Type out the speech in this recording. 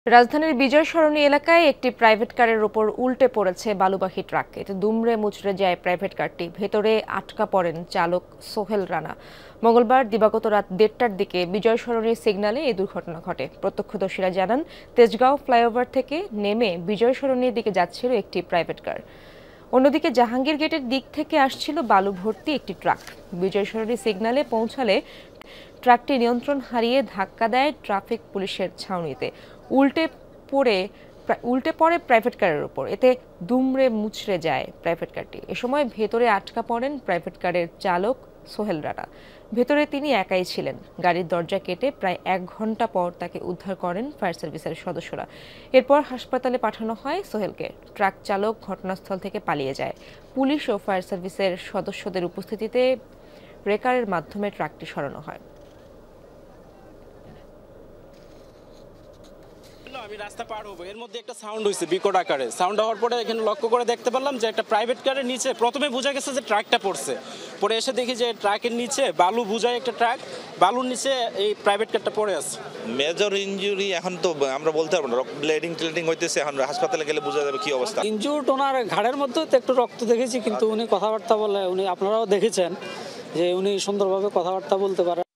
রাজধানীর বিজয় সরণি এলাকায় একটি প্রাইভেট কারের ওপর উল্টে পড়েছে বালুবাহী ট্রাক। এতে দুমড়ে মুচড়ে যায় প্রাইভেট কারটি। ভেতরে আটকা পড়েন চালক সোহেল রানা। মঙ্গলবার দিবাগত রাত 1:30টার দিকে বিজয় সরণির সিগন্যালে এই দুর্ঘটনা ঘটে। প্রত্যক্ষদর্শীরা জানান, তেজগাঁও ফ্লাইওভার থেকে নেমে বিজয় সরণির দিকে যাচ্ছিল একটি প্রাইভেট কার। অন্যদিকে জাহাঙ্গীর গেটের দিক থেকে আসছিল বালু ভর্তি একটি ট্রাক। বিজয় সরণি সিগন্যালে পৌঁছালে ট্রাকটি নিয়ন্ত্রণ হারিয়ে ধাক্কা দেয় ট্রাফিক পুলিশের ছাউনিতে। উল্টে পড়ে প্রাইভেট কারের ওপর। এতে দুমড়ে মুচড়ে যায় প্রাইভেট কারটি। এ সময় ভেতরে আটকা পড়েন প্রাইভেট কারের চালক সোহেল রানা। ভেতরে তিনি একাই ছিলেন। গাড়ির দরজা কেটে প্রায় 1 ঘন্টা পর তাকে উদ্ধার করেন ফায়ার সার্ভিসের সদস্যরা। এরপর হাসপাতালে পাঠানো হয় সোহেলকে। ট্রাক চালক ঘটনাস্থল থেকে পালিয়ে যায়। পুলিশ ও ফায়ার সার্ভিসের সদস্যদের উপস্থিতিতে ব্রেকারের মাধ্যমে ট্রাকটি সরানো হয়। আমি রাস্তা পার হবো, এর মধ্যে একটা সাউন্ড হয়েছে বিকট আকারে। সাউন্ড হওয়ার পরে এখানে লক্ষ্য করে দেখতে পারলাম যে একটা প্রাইভেট কারের নিচে প্রথমে বোঝা গেছে যে ট্রাকটা পড়ছে। পরে এসে দেখি যে ট্রাকের নিচে বালু বোঝায় একটা ট্রাক, বালুর নিচে এই প্রাইভেট কারটা পড়ে আছে। মেজর ইনজুরি এখন তো আমরা বলতে পারবো না, ব্লিডিং টিলিডিং হইতেছে। এখন হাসপাতালে গেলে বোঝা যাবে কি অবস্থা। ইনজুর্ড ওনার ঘাড়ের মধ্যে তো একটু রক্ত দেখেছি, কিন্তু উনি কথাবার্তা বলে, উনি আপনারাও দেখেছেন যে উনি সুন্দরভাবে কথাবার্তা বলতে পারেন।